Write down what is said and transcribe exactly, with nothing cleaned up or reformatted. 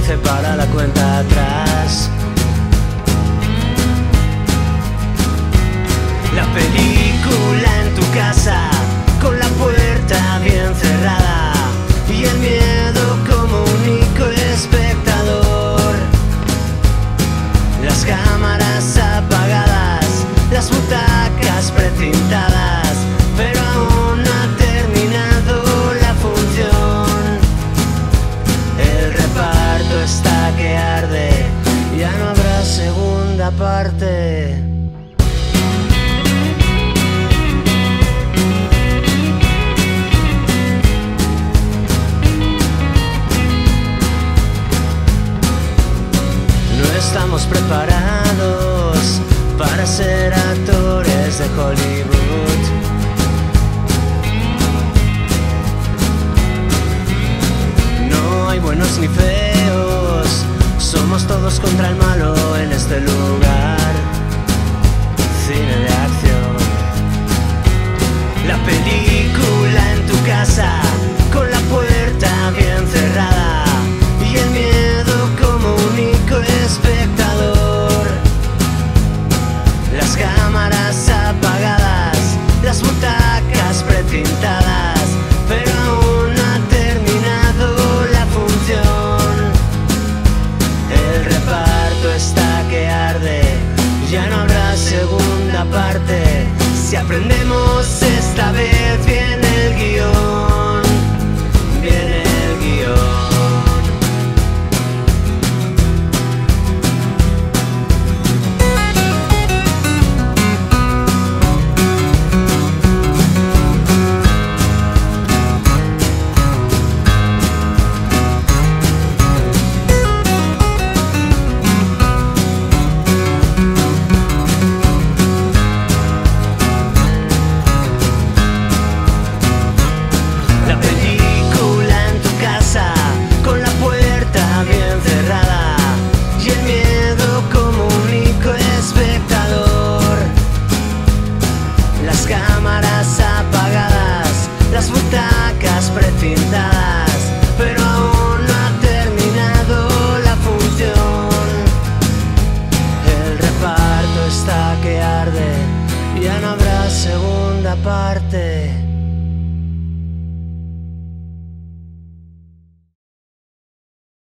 trece para la cuenta atrás. La película en tu casa, con la puerta bien cerrada y el miedo como único espectador. Las cámaras apagadas, las butacas precintadas, pero aún no ha terminado la función. El reparto está que arde, ya no habrá segunda parte. Estamos preparados para ser actores de Hollywood. No hay buenos ni feos, somos todos contra el malo en este lugar. Cine de acción. La película en tu casa, con la puerta bien cerrada y el miedo como único espectador. Las cámaras apagadas, las butacas precintadas, pero aún no ha terminado la función. El reparto está que arde, ya no habrá segunda parte. Si aprendemos esta vez bien el guión, bien el guión. Las butacas precintadas, pero aún no ha terminado la función. El reparto está que arde, ya no habrá segunda parte.